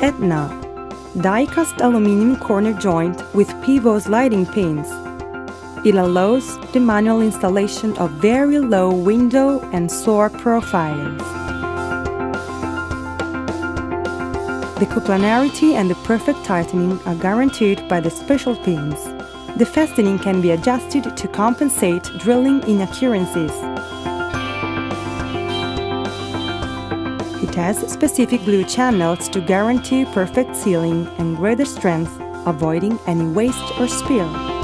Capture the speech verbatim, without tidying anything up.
Etna, die-cast aluminium corner joint with pivot sliding pins. It allows the manual installation of very low window and door profiles. The coplanarity and the perfect tightening are guaranteed by the special pins. The fastening can be adjusted to compensate drilling inaccuracies. It has specific glue channels to guarantee perfect sealing and greater strength, avoiding any waste or spill.